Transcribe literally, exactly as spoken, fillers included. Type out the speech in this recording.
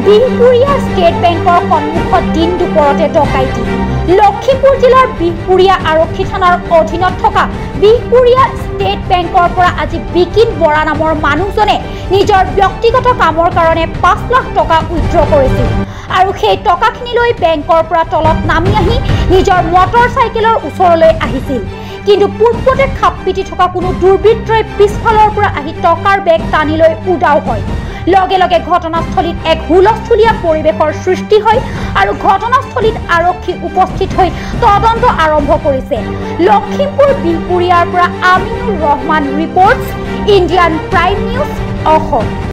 Bihpuria state বেংকৰ সন্মুখত দিন দুপৰতে ডকাইতি। লখিমপুৰ জিলাৰ বিহপুৰীয়া আৰক্ষী থানাৰ অধীনত থকা বিহপুৰীয়া ষ্টেট বেংকৰ পৰা আজি বিকিন বৰা নামৰ মানুহজনে নিজৰ ব্যক্তিগত কামৰ কাৰণে পাঁচ লাখ টকা উইথড্ৰ কৰিছিল আৰু সেই টকাখিনি লৈ বেংকৰ পৰা তলত নামি আহি নিজৰ মটৰ চাইকেলৰ ওচৰলৈ আহিছিল। কিন্তু পূৰ্বতে খাপ পিটি থকা কোনো দুৰ্বৃত্তই পিছফালৰ পৰা আহি টকাৰ বেগ টানি লৈ উদাও হয়। লগে লগে ঘটনাস্থলীত এক হুলস্থুলীয়া পৰিৱেশৰ সৃষ্টি হয় আৰু ঘটনাস্থলীত আৰক্ষী উপস্থিত হৈ তদন্ত আৰম্ভ কৰিছে। লখিমপুৰ বিহপুৰীয়াৰ পৰা Aminur Rahman reports, Indian Prime News Assam.